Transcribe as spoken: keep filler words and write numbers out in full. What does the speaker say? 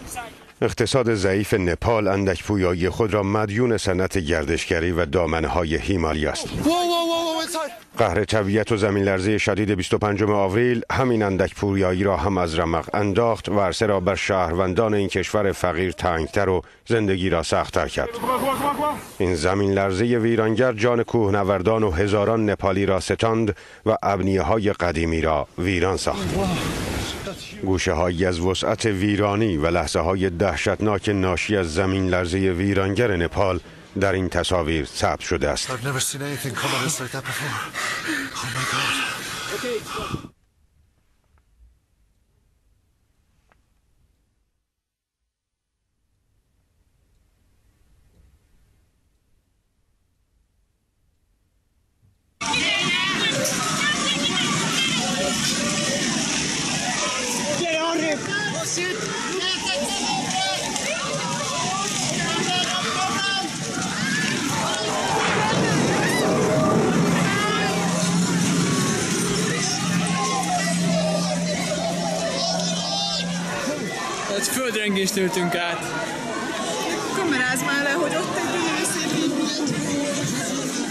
اقتصاد ضعیف نپال اندک پویایی خود را مدیون صنعت گردشگری و دامنه‌های هیمالیا است. قهر طبیعت و زمین لرزه شدید بیست و پنجم آوریل همین اندک پویایی را هم از رمق انداخت و عرصه را بر شهروندان این کشور فقیر تنگتر و زندگی را سخت‌تر کرد. این زمین لرزه ویرانگر جان کوهنوردان و هزاران نپالی را ستاند و ابنیه‌های قدیمی را ویران ساخت. گوشه هایی از وسعت ویرانی و لحظه های دهشتناک ناشی از زمین لرزه ویرانگر نپال در این تصاویر ثبت شده است. Egy földrengést éltünk át. Kamerázd már le, hogy ott egy gyönyörű szép.